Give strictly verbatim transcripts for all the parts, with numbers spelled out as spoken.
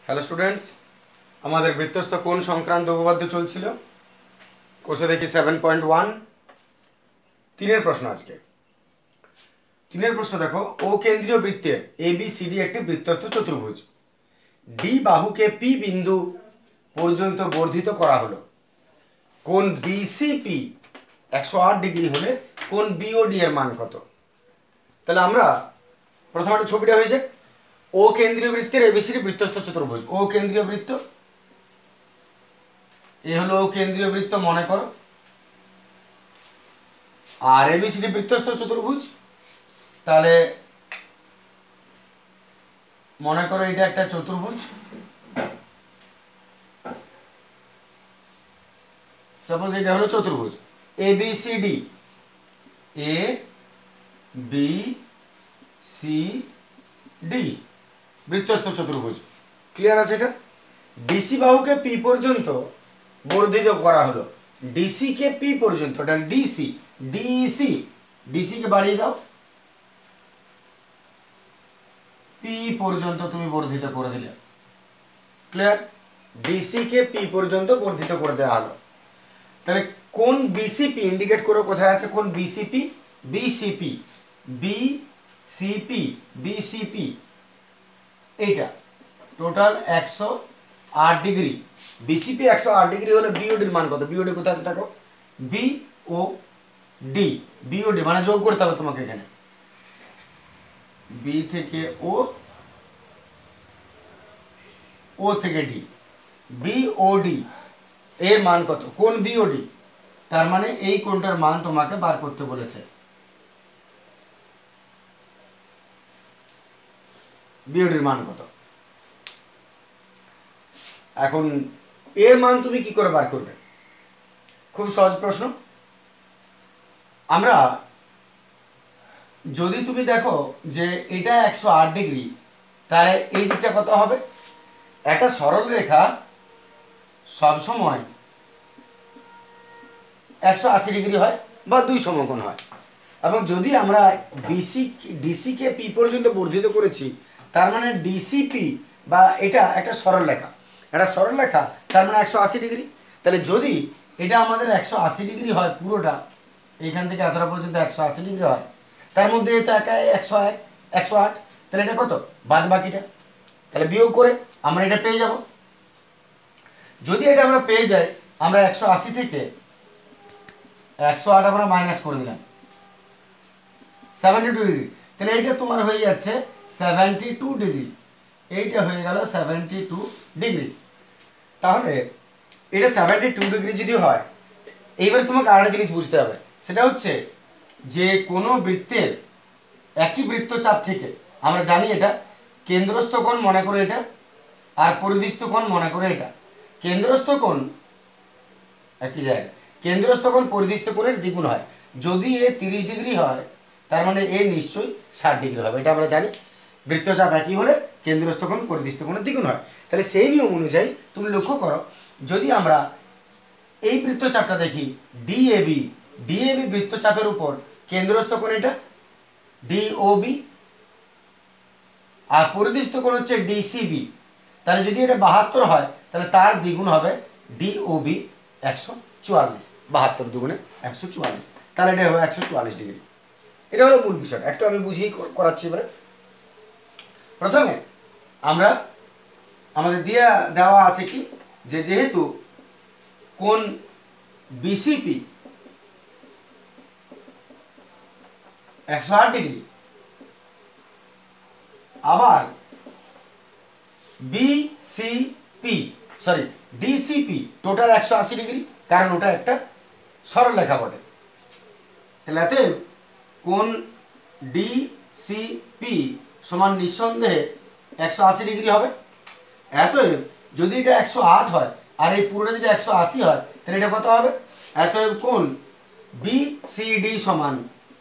Hello students, আমাদের বৃত্তস্থ কোণ সংক্রান্ত উপপাদ্য চলছিল। কোষে দেখি সেভেন পয়েন্ট ওয়ান তিনের প্রশ্ন। আজকে তিনের প্রশ্ন দেখো, ও কেন্দ্রীয় বৃত্তের এ বি সি ডি একটি বৃত্তস্থ চতুর্ভুজ। ডি বাহুকে পি বিন্দু পর্যন্ত বর্ধিত করা হলো। কোণ বিসিপি একশো আট ডিগ্রি হলে কোণ বিওডি এর মান কত? তাহলে আমরা প্রথমে একটা ছবিটা হয়েছে ও কেন্দ্রীয় বৃত্তের এবিসিডি বৃত্তস্থ চতুর্ভুজ। ও কেন্দ্রীয় বৃত্ত, এ হলো ও কেন্দ্রীয় বৃত্ত মনে করো, আর এবিসিডি বৃত্তস্থ চতুর্ভুজ। তাহলে মনে করো এটা একটা চতুর্ভুজ, সাপোজ এটা হলো চতুর্ভুজ A B C D, A B C D বৃত্তস্থ চতুর্ভুজ। ক্লিয়ার আছে? এটা ডিসি বাহুকে পি পর্যন্ত বর্ধিত করা হলো। ডিসি কে পি পর্যন্ত, এটা ডিসি ডিসি ডিসি কে বাড়িয়ে দাও, পি পর্যন্ত তুমি বর্ধিত করে দিলে। ক্লিয়ার? ডিসি কে পি পর্যন্ত বর্ধিত করে দেওয়া হলো। তাহলে কোন বিসিপি ইন্ডিকেট করে কোথায় আছে? কোন বিসিপি? বিসিপি বিসিপি বিসিপি এইটা টোটাল একশো আট ডিগ্রি। বিসিপি একশো আট ডিগ্রি হলে বিওডির মান কত? বিওডি কোথায় আছে দেখো, বি ও ডি। বিওডি মানে যোগ করতে হবে তোমাকে এখানে, বি থেকে ও, ও থেকে ডি, বিওডি এর মান কত? কোন বিওডি, তার মানে এই কোণটার মান তোমাকে বার করতে বলেছে। বিওডির মান কত? এখন এর মান তুমি কি করে বার করবে? খুব সহজ প্রশ্ন। আমরা যদি তুমি দেখো যে এটা একশো আট ডিগ্রি, তাহলে এই দিকটা কত হবে? একটা সরল রেখা সবসময় একশো আশি ডিগ্রি হয় বা দুই সমকোণ হয়। এবং যদি আমরা বিসি ডিসি কে পি পর্যন্ত বর্ধিত করেছি, তার মানে ডিসিপি বা এটা একটা সরল রেখা, একটা সরল রেখা তার মানে একশো আশি ডিগ্রি। তাহলে যদি এটা আমাদের একশো আশি ডিগ্রি হয়, পুরোটা এইখান থেকে এতটা পর্যন্ত একশো আশি ডিগ্রি হয়, তার মধ্যে এটা একা একশো এক একশো আট, তাহলে এটা কত? বাদ বাকিটা। তাহলে বিয়োগ করে আমরা এটা পেয়ে যাব। যদি এটা আমরা পেয়ে যাই, আমরা একশো আশি থেকে একশো আট আমরা মাইনাস করে দিলাম, সেভেন্টি টু ডিগ্রি। তাহলে এইটা তোমার হয়ে যাচ্ছে সেভেন্টি টু ডিগ্রি, এইটা হয়ে গেল সেভেন্টি টু ডিগ্রি। তাহলে এটা সেভেন্টি টু ডিগ্রি যদি হয়, এইবার তোমাকে আরেকটা জিনিস বুঝতে হবে, সেটা হচ্ছে যে কোনো বৃত্তের একই বৃত্তচাপ থেকে আমরা জানি এটা কেন্দ্রস্থ কোণ মনে করে এটা, আর পরিধিস্থ কোণ মনে করে এটা। কেন্দ্রস্থ কোণ একই জায়গায়, কেন্দ্রস্থ কোণ পরিধিস্থ কোণের দ্বিগুণ হয়। যদি এ তিরিশ ডিগ্রি হয়, তার মানে এ নিশ্চয়ই ষাট ডিগ্রি হবে। এটা আমরা জানি, বৃত্তচাপ একই হলে কেন্দ্রস্থ কোণ পরিধিস্থ কোণের দ্বিগুণ হয়। তাহলে সেই নিয়ম অনুযায়ী তুমি লক্ষ্য করো, যদি আমরা এই বৃত্তচাপটা দেখি ডিএবি, ডিএবি বৃত্তচাপের উপর কেন্দ্রস্থ কোণ এটা ডিওবি, আর পরিধিস্থ কোণ হচ্ছে ডিসিবি। তাহলে যদি এটা বাহাত্তর হয়, তাহলে তার দ্বিগুণ হবে ডিওবি একশো চুয়াল্লিশ, বাহাত্তর দুগুণে একশো চুয়াল্লিশ, তাহলে এটা হবে একশো চুয়াল্লিশ ডিগ্রি। এটা হলো মূল বিষয়। একটু আমি বুঝিয়ে করাচ্ছি। এবারে প্রথমে আমরা আমাদের দিয়ে দেওয়া আছে কি, যে যেহেতু কোণ বিসিপি একশো আট ডিগ্রি, আবার বিসিপি সরি ডিসিপি টোটাল একশো আশি ডিগ্রি, কারণ ওটা একটা সরল রেখা বটে। তাহলে এতে কোণ ডিসিপি সমান নিঃসন্দেহে একশো আশি ডিগ্রি হবে। এতএব যদি এটা একশো আট হয় আর এই পুরোটা যদি একশো আশি হয়, তাহলে এটা কত হবে? এতএব কোণ বিসিডি সমান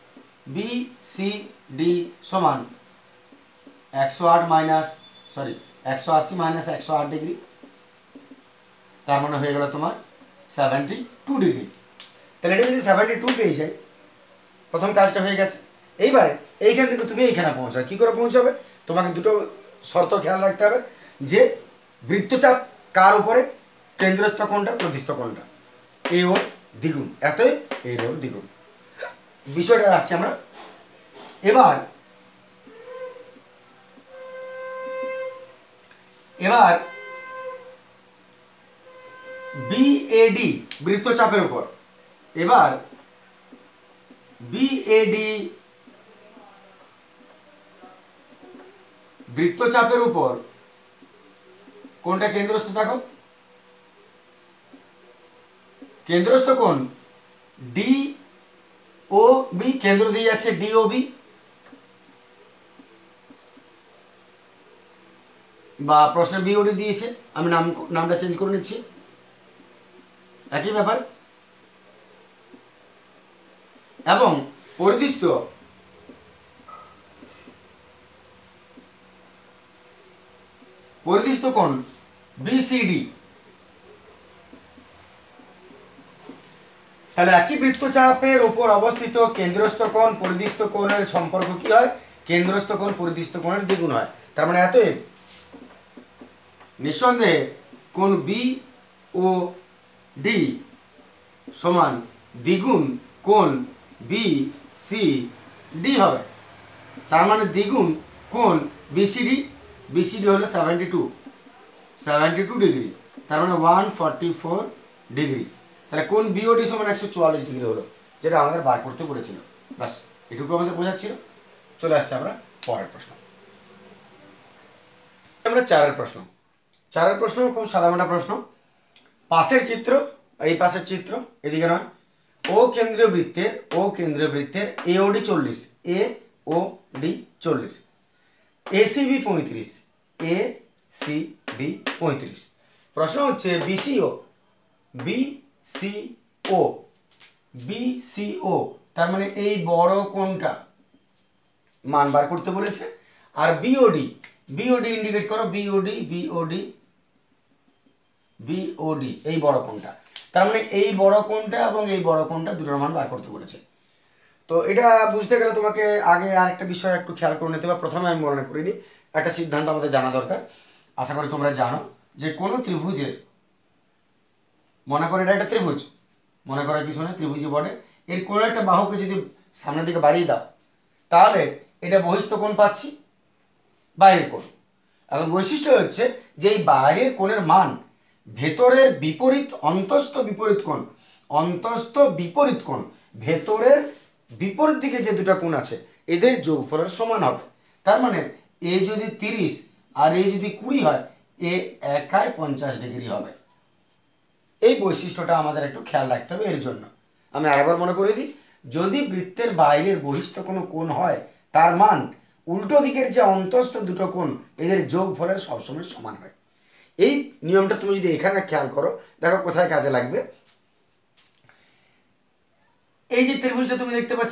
বিসিডি সমান একশো আট মাইনাস সরি একশো আশি মাইনাস একশো আট ডিগ্রি, তার মানে হয়ে গেল তোমার সেভেন্টি টু ডিগ্রি। তাহলে এটা যদি সেভেন্টি টু পেয়ে যায়, প্রথম কাজটা হয়ে গেছে। এইবারে এইখান থেকে তুমি এইখানে পৌঁছাবে। কী করে পৌঁছাবে? তোমাকে দুটো শর্ত খেয়াল রাখতে হবে, যে বৃত্তচাপ কার উপরে? কেন্দ্রস্থ কোণটা, প্রতিস্থ কোণটা, এই ওর দ্বিগুণ, এতই এই ওর দ্বিগুণ। বিষয়টা আসছি আমরা এবার। এবার বিএডি বৃত্তচাপের উপর, এবার বিএডি বৃত্তচাপের উপর কোনটা কেন্দ্রস্থ? থাকো কেন্দ্রস্থ কোণ ডি ও বি, কেন্দ্র দিয়ে যাচ্ছে ডি ও বি, বা প্রশ্নে বিওডি দিয়েছে, আমি নাম নামটা চেঞ্জ করে নিচ্ছি, একই ব্যাপার। এবং পরিদিষ্ট পরিদিষ্ট কোণ বিসিডি, তাহলে একই বৃত্তচাপের উপর অবস্থিত কেন্দ্রস্থ কোণ পরিদিষ্ট কোণের সম্পর্ক কি হয়? কেন্দ্রস্থ কোণ পরিদিষ্ট কোণের দ্বিগুণ হয়। তার মানে এতএব নিঃসন্দেহে কোণ বি ও ডি সমান দ্বিগুণ কোণ বি সি ডি হবে। তার মানে দ্বিগুণ কোণ বিসিডি, বিসিডি হলো seventy two seventy two degree, তার মানে ওয়ান ফর্টি ফোর ডিগ্রি। তাহলে কোণ বিওডি সমান একশো চুয়াল্লিশ ডিগ্রি হলো, যেটা আমাদের বার করতে বলেছিল। বাস এটুকু আমাদের বোঝাচ্ছিল। চলে আসছে আমরা পরের প্রশ্ন। আমরা চারের প্রশ্ন। চারের প্রশ্ন খুব সাধারণ প্রশ্ন। পাশের চিত্র, এই পাশের চিত্র, এদিকে নয়, ও কেন্দ্রীয় বৃত্তের ও কেন্দ্রীয় বৃত্তের এ ও ডি চল্লিশ, এ ও ডি চল্লিশ, এ সি বি পঁয়ত্রিশ, এ সি বি পঁয়ত্রিশ। প্রশ্ন হচ্ছে বিসিও, বিসিও, বিসিও তার মানে এই বড় কোণটা মান বার করতে বলেছে। আর বিওডি, বিওডি ইন্ডিকেট করো, বিওডি, বিওডি, বিওডি এই বড় কোণটা, তার মানে এই বড় কোণটা এবং এই বড় কোণটা দুটোর মান বার করতে বলেছে। তো এটা বুঝতে গেলে তোমাকে আগে আরেকটা বিষয় একটু খেয়াল করে নিতে হবে। প্রথমে আমি মনে করিনি, একটা সিদ্ধান্ত আমাদের জানা দরকার। আশা করি তোমরা জানো যে কোনো ত্রিভুজের, মনে করো এটা একটা ত্রিভুজ, মনে করার কিছু নেই, ত্রিভুজই বটে, এর কোনো একটা বাহুকে যদি সামনের দিকে বাড়িয়ে দাও তাহলে এটা বহিস্থ কোণ পাচ্ছি, বাইরের কোণ। এখন বৈশিষ্ট্য হচ্ছে যে এই বাইরের কোণের মান ভেতরের বিপরীত অন্তস্থ বিপরীত কোণ, অন্তস্থ বিপরীত কোণ, ভেতরের বিপরীত দিকে যে দুটো কোণ আছে এদের যোগফলের সমান হবে। তার মানে এ যদি তিরিশ আর এ যদি কুড়ি হয়, এ একাই পঞ্চাশ ডিগ্রি হবে। এই বৈশিষ্ট্যটা আমাদের একটু খেয়াল রাখতে হবে। এর জন্য আমি আরেকবার মনে করে দিই, যদি বৃত্তের বাইরের বহিস্থ কোনো কোণ হয় তার মান উল্টো দিকের যে অন্তস্থ দুটো কোণ এদের যোগফলের সবসময় সমান হয়। এই নিয়মটা তুমি যদি এখানে খেয়াল করো, দেখো কোথায় কাজে লাগবে। এই যে ত্রিভুজটা তুমি দেখতে পাচ্ছ,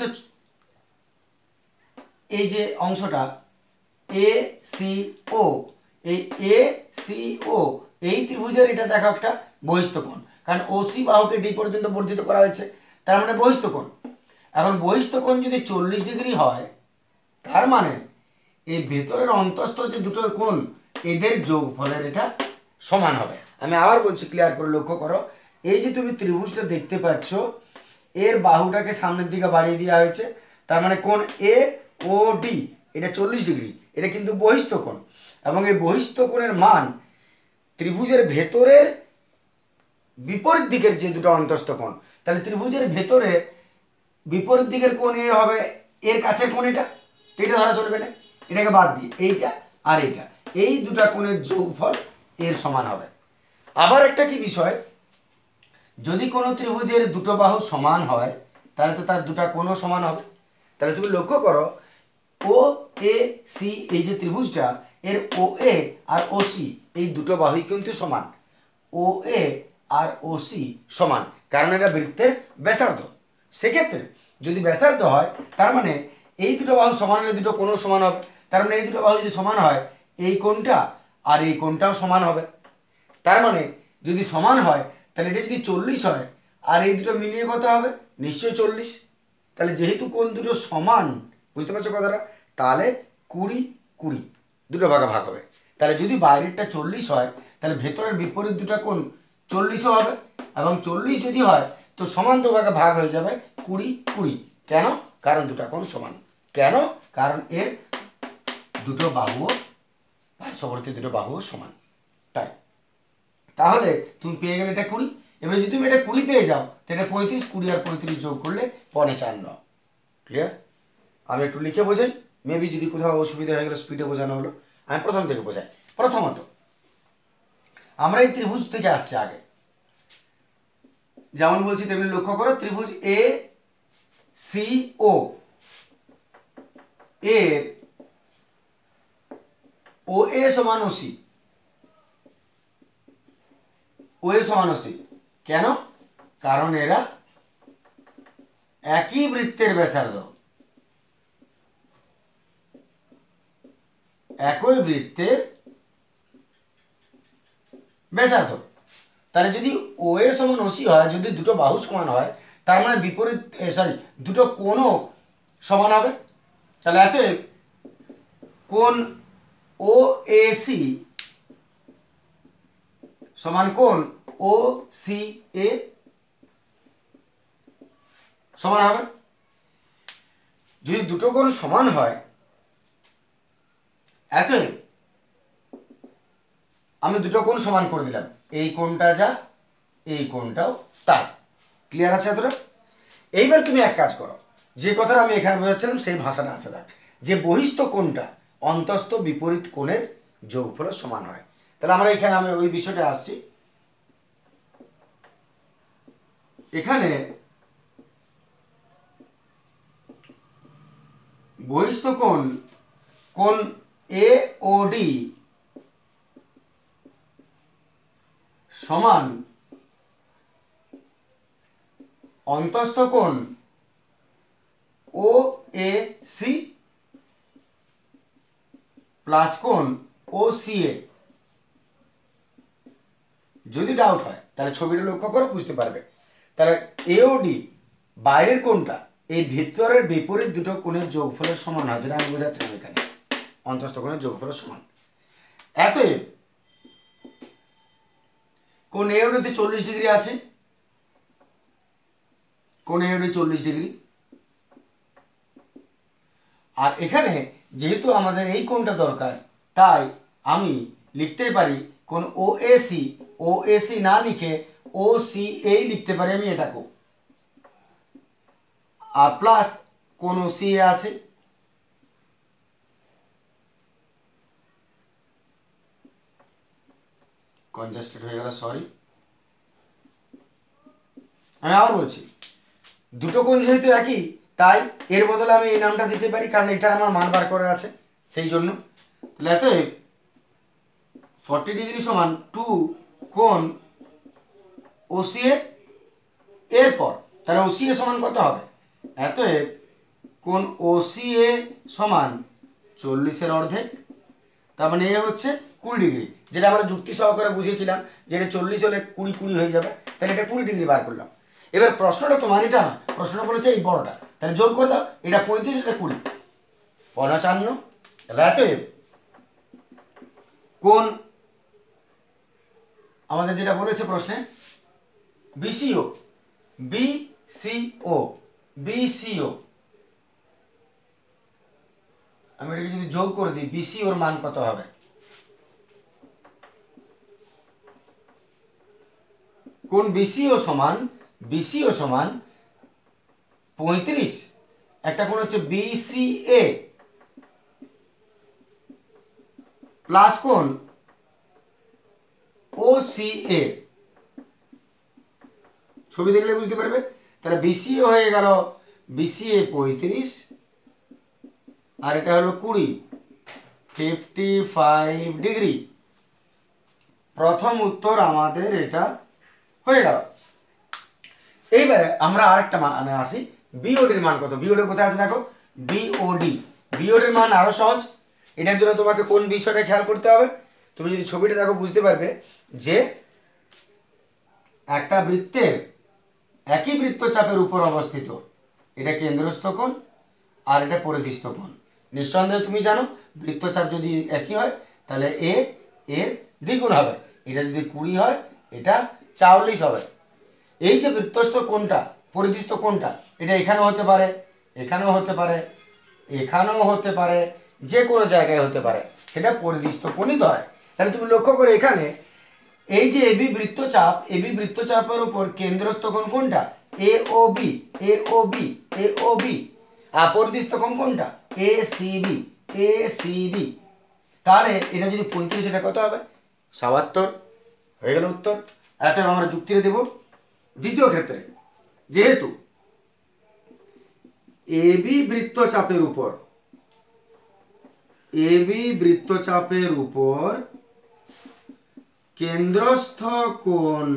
এই যে অংশটা এ সি ও, এই এ সি ও এই ত্রিভুজের এটা দেখো একটা বহিস্থ কোণ, কারণ ও সি বাহুকে ডি পর্যন্ত বর্ধিত করা হয়েছে, তার মানে বহিস্থ কোণ। এখন বহিস্থ কোণ যদি চল্লিশ ডিগ্রি হয় তার মানে এই ভেতরের অন্তস্থ যে দুটো কোণ এদের যোগফলের এটা সমান হবে। আমি আবার বলছি, ক্লিয়ার করে লক্ষ্য করো, এই যে তুমি ত্রিভুজটা দেখতে পাচ্ছ এর বাহুটাকে সামনের দিকে বাড়িয়ে দেওয়া হয়েছে, তার মানে কোণ এ ও ডি এটা চল্লিশ ডিগ্রি, এটা কিন্তু বহিস্থ কোণ, এবং এই বহিস্থ কোণের মান ত্রিভুজের ভেতরের বিপরীত দিকের যে দুটো অন্তস্থ কোণ, তাহলে ত্রিভুজের ভেতরে বিপরীত দিকের কোণ এর হবে, এর কাছের কোণ এটা, এটা ধরা চলবে না, এটাকে বাদ দিয়ে এইটা আর এইটা, এই দুটা কোণের যোগফল এর সমান হবে। আবার একটা কি বিষয়, যদি কোনো ত্রিভুজের দুটো বাহু সমান হয় তাহলে তো তার দুটা কোণও সমান হবে। তাহলে তুমি লক্ষ্য করো ও এ সি এই যে ত্রিভুজটা এর ও এ আর ও সি এই দুটো বাহুই কিন্তু সমান, ও এ আর ও সি সমান, কারণ এটা বৃত্তের ব্যাসার্ধ। সেক্ষেত্রে যদি ব্যাসার্ধ হয় তার মানে এই দুটো বাহু সমান হলে দুটো কোণও সমান হবে, তার মানে এই দুটো বাহু যদি সমান হয় এই কোণটা আর এই কোণটাও সমান হবে। তার মানে যদি সমান হয় তাহলে এটা যদি চল্লিশ হয় আর এই দুটো মিলিয়ে কত হবে, নিশ্চয়ই চল্লিশ। তাহলে যেহেতু কোণ দুটো সমান, বুঝতে পারছো কথাটা, তাহলে কুড়ি কুড়ি দুটো ভাগে ভাগ হবে। তাহলে যদি বাইরেরটা চল্লিশ হয় তাহলে ভেতরের বিপরীত দুটা কোণ চল্লিশও হবে, এবং চল্লিশ যদি হয় তো সমান দুভাগে ভাগ হয়ে যাবে কুড়ি কুড়ি। কেন? কারণ দুটা কোণ সমান। কেন? কারণ এর দুটো বাহুও পার্শ্ববর্তী দুটো বাহুও সমান, তাই। তাহলে তুমি পেয়ে গেলে এটা কুড়ি। এবারে যদি তুমি এটা কুড়ি পেয়ে যাও তো এটা পঁয়ত্রিশ, কুড়ি আর পঁয়ত্রিশ যোগ করলে পঞ্চান্ন। ক্লিয়ার? আমি একটু লিখে বোঝাই, মেবি যদি কোথাও অসুবিধা হয়ে গেলে স্পিডে বোঝানো হলো। আমি প্রথম থেকে বোঝাই। প্রথমত আমরা এই ত্রিভুজ থেকে আসছে আগে, যেমন বলছি তেমনি লক্ষ্য করো, ত্রিভুজ এ সি ও এর ও এ সমান ও সি, ও এ সমান ও সি। কেন? কারণ এরা একই বৃত্তের ব্যাসার্ধ, একই বৃত্তের ব্যাসার্ধ। তাহলে যদি ও এ সমান ও সি হয়, যদি দুটো বাহু সমান হয়, তার মানে বিপরীত সরি দুটো কোণও সমান হবে। তাহলে এতে কোণ ও এ সি সমান কোণ ও সি এ সমান হবে। যদি দুটো কোণ সমান হয়, এতএব আমি দুটো কোণ সমান করে দিলাম, এই কোণটা যা এই কোণটাও তাই। ক্লিয়ার আছে এতটা? এইবার তুমি এক কাজ করো, যে কথাটা আমি এখানে বোঝাচ্ছিলাম সেই ভাষাটা আসে দেখ, যে বহিস্থ কোণটা অন্তস্থ বিপরীত কোণের যোগফলের সমান হয়। তাহলে আমরা এখানে আমি ওই বিষয়টা আসছি। এখানে বহিস্থ কোণ কোণ এ ও ডি সমান অন্তস্থ কোণ ও এ সি প্লাস কোণ ও সি এ। যদি ডাউট হয় তাহলে ছবিটা লক্ষ্য করে বুঝতে পারবে। তাহলে এ ও ডি বাইরের কোণটা এই ভিতরের বিপরীত দুটো কোণের যোগফলের সমান হয়, যেটা আমি বোঝাচ্ছিলাম এখানে, অন্তস্থ কোণের যোগফলের সমান। এতএব কোণ এ ও ডিতে চল্লিশ ডিগ্রি আছে, কোণ এ ও ডি চল্লিশ ডিগ্রি। আর এখানে যেহেতু আমাদের এই কোণটা দরকার, তাই আমি লিখতেই পারি কোণ ও A C, O A C না লিখে ও সি এই লিখতে পারি আমি এটাকেও, আর প্লাস কোণ ও সি এ আছে। কনজাস্টেড হয়ে গেল, সরি। আমি আবার বলছি, দুটো কোণ যেহেতু একই, তাই এর বদলে আমি এই নামটা দিতে পারি, কারণ এটা আমার মান বার করে আছে সেই জন্য। তাহলে এতএব ফর্টি ডিগ্রি সমান টু কোণ ও সি এ। এরপর তাহলে ও সি এ সমান কত হবে? এতএব কোণ ও সি এ সমান চল্লিশের অর্ধেক, তার মানে এ হচ্ছে কুড়ি ডিগ্রি, যেটা আমরা যুক্তি সহকারে বুঝিয়েছিলাম যে এটা চল্লিশ হলে কুড়ি কুড়ি হয়ে যাবে, তাহলে এটা কুড়ি ডিগ্রি বার করলাম। এবার প্রশ্নটা তোমার এটা না, প্রশ্ন বলেছে এই বড়টা, তাহলে যোগ করে দাও, এটা পঁয়ত্রিশ এটা কুড়ি, পঞ্চান্ন। তাহলে এতএব কোণ আমাদের যেটা বলেছে প্রশ্নে বিসিও, বিসিও, বিসিও, আমি এটাকে যদি যোগ করে দিই, বিসিওর মান কত হবে? কোণ বিসিও সমান, বিসিও সমান পঁয়ত্রিশ, একটা কোণ হচ্ছে বিসিএ প্লাস কোণ ও সি এ। ছবি দেখলে বুঝতে পারবে। তাহলে বিসিএ হয়ে গেল বিসিএ পঁয়ত্রিশ, আর এটা হলো কুড়ি, ফিফটি ফাইভ ডিগ্রি। প্রথম উত্তর আমাদের এটা হয়ে গেল। এইবারে আমরা আরেকটা মানে আসি, বিওডির মান কত? বিওডি কোথায় আছে দেখো, বিওডি, বিওডির মান আরো সহজ। এটার জন্য তোমাকে কোন বিষয়টা খেয়াল করতে হবে? তুমি যদি ছবিটা দেখো বুঝতে পারবে যে একটা বৃত্তের একই বৃত্তচাপের উপর অবস্থিত, এটা কেন্দ্রস্থ কোণ আর এটা পরিধিস্থ কোণ। নিঃসন্দেহে তুমি জানো বৃত্তচাপ যদি একই হয় তাহলে এ এর দ্বিগুণ হবে, এটা যদি কুড়ি হয় এটা চল্লিশ হবে। এই যে বৃত্তস্থ কোণটা পরিধিস্থ কোণটা এটা এখানেও হতে পারে, এখানেও হতে পারে, এখানেও হতে পারে, যে কোনো জায়গায় হতে পারে, সেটা পরিধিস্থ কোণই ধরে। তাহলে তুমি লক্ষ্য করে এখানে এই যে এবি বৃত্তচাপ, এবি বৃত্তচাপের উপর কেন্দ্রস্থ কোণ কোনটা? A O B, A O B, A O B. আর পরিধিস্থ কোণ কোনটা? A C B, A C B. তাহলে এটা যদি পঁয়ত্রিশ, এটা কত হবে? সাতাত্তর। হয়ে গেল উত্তর। এত আমরা যুক্তিটা দেব দ্বিতীয় ক্ষেত্রে, যেহেতু এবি বৃত্তচাপের উপর, এবি বৃত্তচাপের উপর কেন্দ্রস্থ কোণ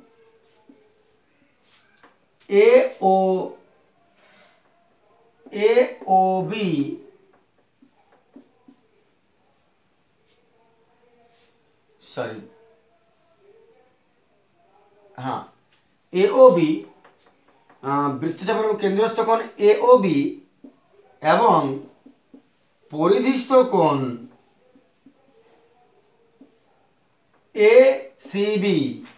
A O A O B sorry হ্যাঁ এ ও বি বৃত্তচাপের উপর কেন্দ্রস্থ কোণ এ ও বি এবং পরিধিস্থ কোণ এ সি বি,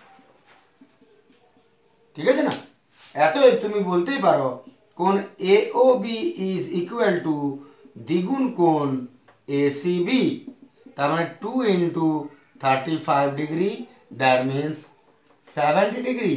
ঠিক আছে না? এতএব তুমি বলতেই পারো কোণ A O B is equal to দ্বিগুণ কোণ এ সি বি, তার মানে two into thirty five degree, that means seventy degree.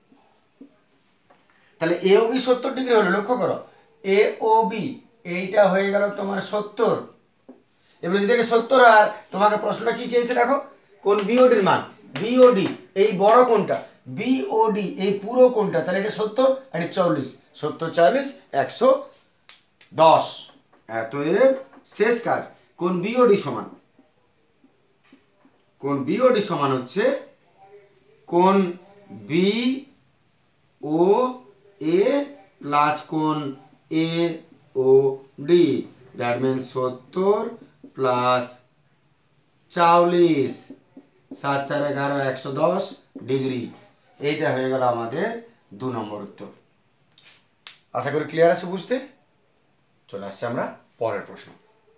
তাহলে এ ও বি সত্তর ডিগ্রি হলো, লক্ষ্য করো এ ও বি এইটা হয়ে গেল তোমার সত্তর। এবার যদি এটা সত্তর আর তোমাকে প্রশ্নটা কি চেয়েছে দেখো, কোন বিওডির মান, বিওডি এই বড় কোনটা, বিওডি এই পুরো কোনটা, তাহলে এটা সত্তর আর এটা চল্লিশ, সত্তর চল্লিশ একশো দশ। এতএব শেষ কাজ, কোন বিওডি সমান, কোন বিওডি সমান হচ্ছে কোন বি ও এ প্লাস কোন A O D, that means সত্তর প্লাস চল্লিশ, সাত চার এগারো একশো দশ ডিগ্রি। এইটা হয়ে গেল আমাদের দু নম্বর উত্তর। আশা করি ক্লিয়ার আছে বুঝতে। চলে আসছে আমরা পরের প্রশ্ন।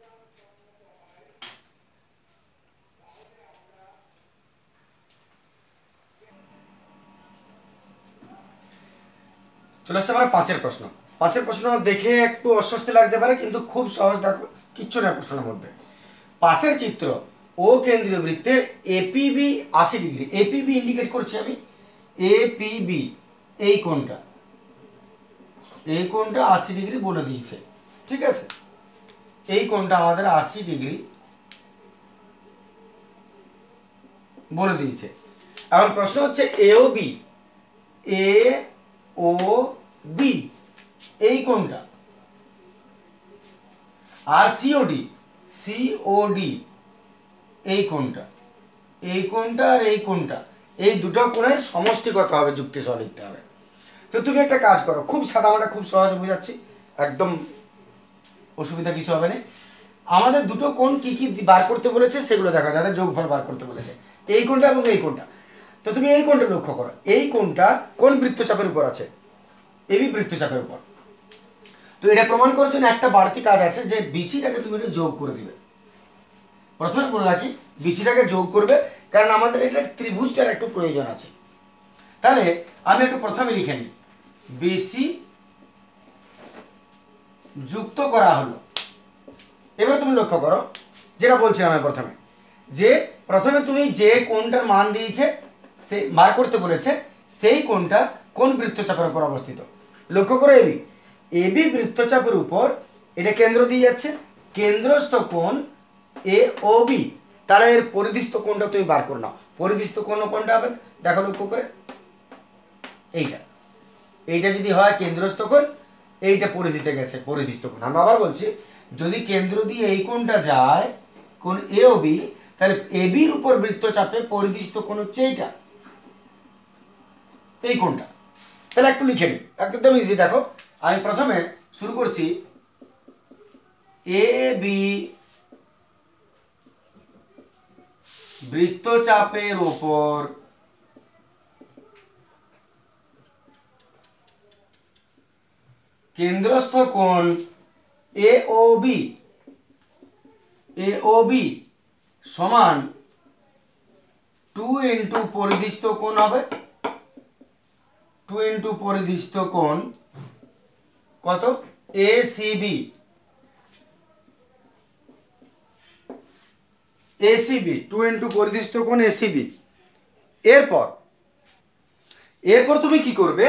চলে আসছে আমরা পাঁচের প্রশ্ন। পাঁচের প্রশ্ন দেখে একটু অস্বস্তি লাগতে পারে, কিন্তু খুব সহজ, দেখো কিচ্ছু না প্রশ্নের মধ্যে। পাশের চিত্র ও কেন্দ্রীয় বৃত্তের এপিবি আশি ডিগ্রি, এপিবি ইন্ডিকেট করছি আমি, এপিবি এই কোণটা, এই কোণটা আশি ডিগ্রি বলে দিয়েছে, ঠিক আছে? এই কোণটা আমাদের আশি ডিগ্রি বলে দিয়েছে। এখন প্রশ্ন হচ্ছে এ O B, A O B এই কোণটা, আর সিওডি, সিওডি এই কোণটা, এই কোণটা আর এই কোণটা, এই দুটো কোণের সমষ্টি কত হবে যুক্তি সহ লিখতে হবে। তো তুমি একটা কাজ করো, খুব সাদামাটা, খুব সহজে বোঝাচ্ছি, একদম অসুবিধা কিছু হবে না। আমাদের দুটো কোণ কি কি বার করতে বলেছে সেগুলো দেখা যাবে, যোগফল বার করতে বলেছে, এই কোণটা এবং এই কোণটা। তো তুমি এই কোণটা লক্ষ্য করো, এই কোণটা কোন বৃত্তচাপের উপর আছে? এবি বৃত্তচাপের উপর। তো এটা প্রমাণ করার জন্য একটা বাড়তি কাজ আছে, যে বিসিটাকে তুমি একটু যোগ করে দিবে। প্রথমে বলে রাখি বিসিটাকে যোগ করবে, কারণ আমাদের এটা ত্রিভুজটার একটু প্রয়োজন আছে। তাহলে আমি একটু প্রথমে লিখে নিই, বিসি যুক্ত করা হলো। এবার তুমি লক্ষ্য করো যেটা বলছিলাম আমি প্রথমে, যে প্রথমে তুমি যে কোণটার মান দিয়েছে সে বার করতে বলেছে, সেই কোণটা কোন বৃত্তচাপের উপর অবস্থিত। লক্ষ্য করো এবি, এবি বৃত্তচাপের উপর এটা কেন্দ্র দিয়ে যাচ্ছে, কেন্দ্রস্থ কোণ এ ও বি, তাহলে এর পরিধিস্থ কোণটা তুমি বার করে নাও। পরিধিস্থ কোণ কোনটা হবে দেখো লক্ষ্য করে, এইটা, এইটা যদি হয় কেন্দ্রস্থ কোণ, এইটা পরিধিতে গেছে পরিধিস্থ কোণ। আমরা আবার বলছি, যদি কেন্দ্র দিয়ে এই কোণটা যায় কোণ এ ও বি, তাহলে এবির উপর বৃত্তচাপে পরিধিস্থ কোণ হচ্ছে এইটা, এই কোণটা। তাহলে একটু লিখে নিই, একদম ইজি। দেখো আমি প্রথমে শুরু করছি, এ বি বৃত্তচাপের উপর কেন্দ্রস্থ কোণ A O B, A O B সমান টু ইন্টু পরিদিষ্ট কোণ হবে, টু ইন্টু পরিদিষ্ট কোণ কত A C B, ACB two into পরিদিষ্ট কোণ এসিবি। এরপর এরপর তুমি কি করবে,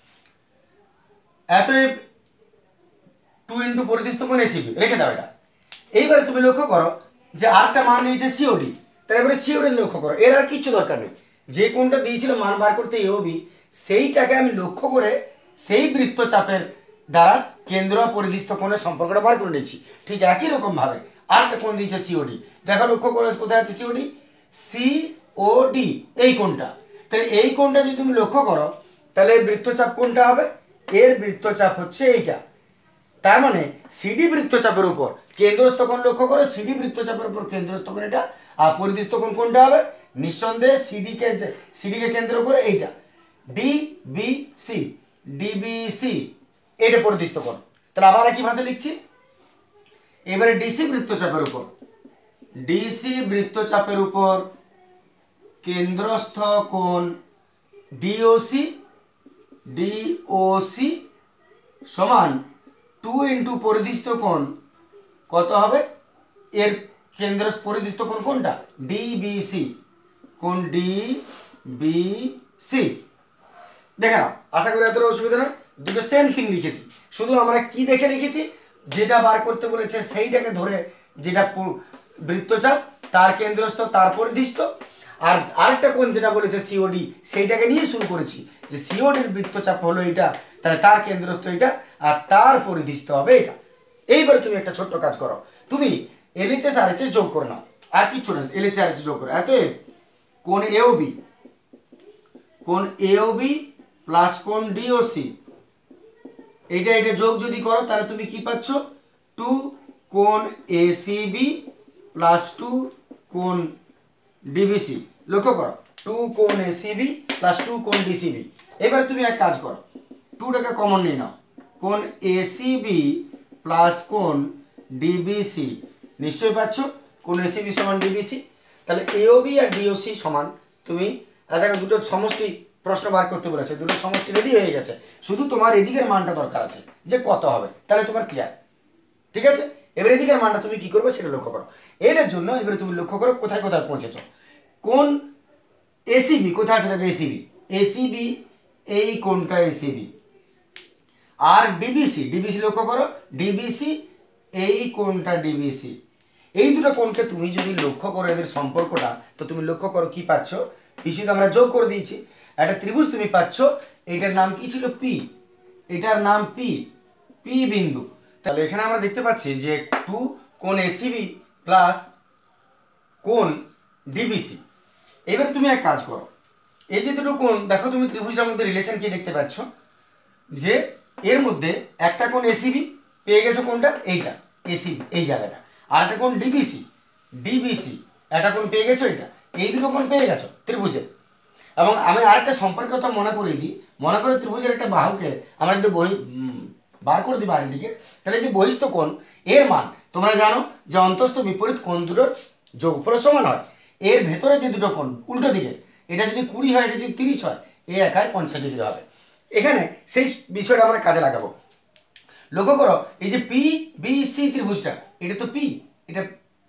এত টু ইন্টু পরিদিষ্ট কোণ এসিবি রেখে দাও এটা। এইবারে তুমি লক্ষ্য করো যে আরেকটা মান দিয়েছে সিওডি, তাহলে এবারে সিওডি লক্ষ্য করো, এর আর কিছু দরকার নেই, যে কোণটা দিয়েছিল মান বার করতে এওবি সেইটাকে আমি লক্ষ্য করে সেই বৃত্তচাপের দ্বারা কেন্দ্র পরিদিষ্ট কোণের সম্পর্কটা বার করে নিয়েছি। ঠিক একই রকম ভাবে আরেকটা কোণ দিয়েছে সিওডি, দেখো লক্ষ্য করে কোথায় আছে সিওডি, সিওডি এই কোণটা। তাহলে এই কোণটা যদি তুমি লক্ষ্য করো তাহলে এর বৃত্তচাপ কোনটা হবে, এর বৃত্তচাপ হচ্ছে এইটা। তার মানে সিডি বৃত্তচাপের উপর কেন্দ্রস্থ কোণ লক্ষ্য করে, সিডি বৃত্তচাপের উপর কেন্দ্রস্থ কোণ এটা, আর পরিদিষ্ট কোণ কোনটা হবে, নিঃসন্দেহে সিডি কে সিডি কে কেন্দ্র করে এইটা ডিবিসি, ডিবিসি এটা পরিদিষ্ট কোণ। তাহলে আবার একই ভাষা লিখছি, এবারে ডিসি বৃত্তচাপের উপর, ডিসি বৃত্তচাপের উপর কেন্দ্রস্থ কোণ ডিওসি, ডিওসি সমান টু ইন্টু পরিদিষ্ট কোণ কত হবে, এর কেন্দ্র পরিদিষ্ট কোণ কোনটা ডিবিসি, কোণ ডিবিসি। দেখে নাও, আশা করি এতটা অসুবিধা নয়, দুটো সেম থিং লিখেছি, শুধু আমরা কি দেখে লিখেছি, যেটা বার করতে বলেছে সেইটাকে ধরে, যেটা বৃত্তচাপ তার কেন্দ্রস্থ তার পরিদিষ্ট, আর আরেকটা কোণ যেটা বলেছে সিওডি সেইটাকে নিয়ে শুরু করেছি, যে সিওডির বৃত্তচাপ হলো এটা, তাহলে তার কেন্দ্রস্থ এটা আর তার পরিদিষ্ট হবে এটা। এইবারে তুমি একটা ছোট্ট কাজ করো, তুমি এলএচএস আর এইচএস যোগ করে নাও, আর কিছু না, এলএচএস আর এইচএস যোগ করো, এত কোণ এওবি, কোণ এওবি প্লাস কোণ ডিওসি, এইটা এটা যোগ যদি করো তাহলে তুমি কি পাচ্ছ, টু কোণ এসিবি প্লাস টু কোণ ডিবিসি। লক্ষ্য করো, টু কোণ এসিবি প্লাস টু কোণ ডিসিবি। এবারে তুমি এক কাজ করো, টুটাকে কমন নিয়ে নাও, কোণ এসিবি প্লাস কোণ ডিবিসি নিশ্চয়ই পাচ্ছ, কোণ এসিবি সমান ডিবিসি। তাহলে এওবি আর ডিওসি সমান, তুমি দেখো দুটো সমষ্টি প্রশ্ন বার করতে বলেছে, দুটো সমষ্টি রেডি হয়ে গেছে, শুধু তোমার এদিকের মানটা দরকার আছে যে কত হবে, তাহলে তোমার ক্লিয়ার। ঠিক আছে, এবার এদিকের মানটা তুমি কি করবে সেটা লক্ষ্য করো। এটার জন্য এবারে তুমি লক্ষ্য করো কোথায় কোথায় পৌঁছেছ, কোন এসিবি কোথায় আছে, দেখো এসিবি, এসিবি এই কোনটা এসিবি, আর ডিবিসি, ডিবিসি লক্ষ্য করো, ডিবিসি এই কোনটা ডিবিসি। এই দুটো কোণকে তুমি যদি লক্ষ্য করো এদের সম্পর্কটা, তো তুমি লক্ষ্য করো কি পাচ্ছ, পিছনে আমরা যোগ করে দিয়েছি, একটা ত্রিভুজ তুমি পাচ্ছ, এটার নাম কি ছিল পি, এটার নাম পি, পি বিন্দু। তাহলে এখানে আমরা দেখতে পাচ্ছি যে টু কোণ এসিবি প্লাস কোণ ডিবিসি। এবারে তুমি এক কাজ করো, এই যে দুটো কোণ দেখো, তুমি ত্রিভুজটার মধ্যে রিলেশন কি দেখতে পাচ্ছ, যে এর মধ্যে একটা কোণ এসিবি পেয়ে গেছো, কোনটা এইটা এসিবি এই জায়গাটা, আর একটা কোণ ডিবিসি, ডিবিসি একটা কোণ পেয়ে গেছো, এটা এই দুটো কোণ পেয়ে গেছো ত্রিভুজের। এবং আমি আরেকটা সম্পর্ক তো মনে করে দিই, মনে করে ত্রিভুজের একটা বাহুকে আমরা যদি বহি বার করে দিই বাইরের দিকে, তাহলে যদি বহিস্থ কোণ এর মান তোমরা জানো যে অন্তস্থ বিপরীত কোণ দুটোর যোগফল সমান হয়। এর ভেতরে যে দুটো কোণ উল্টো দিকে, এটা যদি কুড়ি হয়, এটা যদি তিরিশ হয়, এ একায় পঞ্চাশ ডিগ্রি হবে। এখানে সেই বিষয়টা আমরা কাজে লাগাবো। লক্ষ্য করো, এই যে পি বি সি ত্রিভুজটা, এটা তো পি, এটা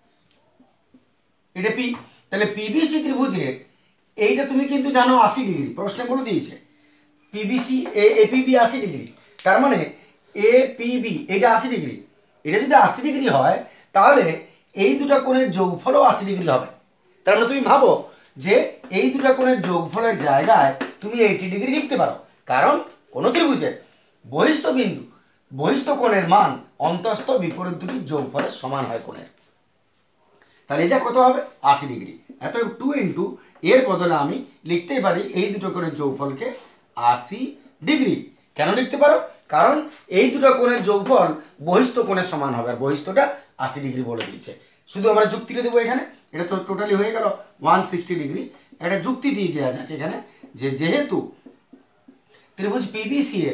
এটা পি, তাহলে পিবিসি ত্রিভুজের এইটা তুমি কিন্তু জানো আশি ডিগ্রি, প্রশ্নে বলে দিয়েছে পিবিসি এ এপিবি আশি ডিগ্রি, তার মানে এ পিবি এটা আশি ডিগ্রি। এটা যদি আশি ডিগ্রি হয় তাহলে এই দুটো কোণের যোগফলও আশি ডিগ্রি হবে। তার মানে তুমি ভাবো যে এই দুটো কোণের যোগফলের জায়গায় তুমি আশি ডিগ্রি লিখতে পারো, কারণ কোন ত্রিভুজের বহিস্থ বিন্দু বহিস্থ কোণের মান অন্তস্থ বিপরীত দুটির যোগফলের সমান হয় কোণের। তাহলে এটা কত হবে, আশি ডিগ্রি। এত টু ইন্টু এর বদলে আমি লিখতেই পারি এই দুটো কোণের যোগফলকে আশি ডিগ্রি। কেন লিখতে পারো, কারণ এই দুটো কোণের যোগফল বহিস্থ কোণের সমান হবে, আর বহিস্থটা আশি ডিগ্রি বলে দিয়েছে। শুধু আমরা যুক্তিটা দেবো এখানে, এটা তো টোটালি হয়ে গেল ওয়ান সিক্সটি ডিগ্রি। একটা যুক্তি দিয়ে দেওয়া যাক এখানে, যে যেহেতু ত্রিভুজ পিবিসি এর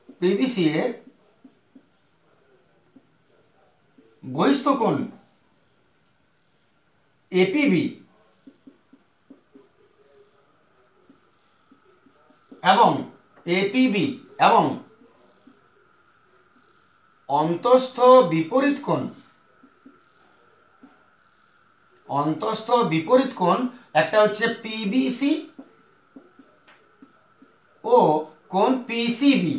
পিবিসি এর বহিস্থ কোণ এপিবি এবং এপিবি এবং অন্তঃস্থ বিপরীত কোণ অন্তঃস্থ বিপরীত কোণ একটা হচ্ছে পিবিসি ও কোণ পিসিবি।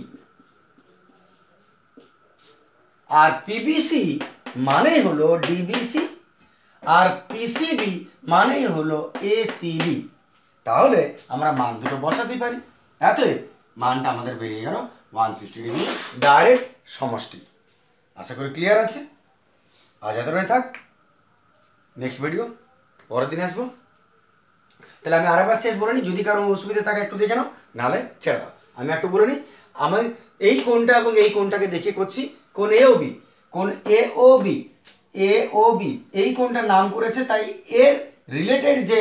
আর পিবিসি মানেই হলো ডিবিসি আর পিসিবি মানেই হলো এসিবি। তাহলে আমরা মান দুটো বসাতে পারি। এতএব মানটা আমাদের বেরিয়ে গেল ওয়ান সিক্সটি ডিগ্রি ডাইরেক্ট সমষ্টি। আশা করি ক্লিয়ার আছে। আজ এত রয়ে থাক, নেক্সট ভিডিও পরের দিন আসবো। তাহলে আমি আরেকবার শেষ বলে নিই, যদি কারো অসুবিধা থাকে একটু দেখে নাও, নাহলে ছেড়ে দাও। আমি একটু বলে নিই, আমি এই কোণটা এবং এই কোণটাকে দেখে করছি কোণ এ ও বি। কোণ A O B A O B এই কোণটার নাম করেছে, তাই এর রিলেটেড যে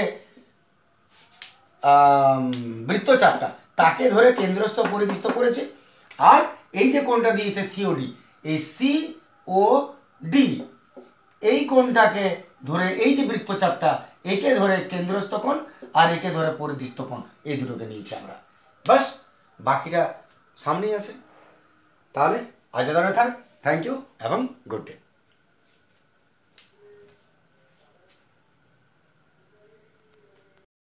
বৃত্তচাপটা তাকে ধরে কেন্দ্রস্থ পরিধিস্থ করেছে। আর এই যে কোণটা দিয়েছে সিওডি, এই সি ও ডি এই কোণটাকে ধরে এই যে বৃত্তচাপটা একে ধরে কেন্দ্রস্থ কোণ আর একে ধরে পরিধিস্থ কোণ, এই দুটোকে নিয়েছি আমরা। বাস বাকিটা সামনেই আছে। তাহলে আজ ধরে থাক। থ্যাংক ইউ এবং গুড ডে।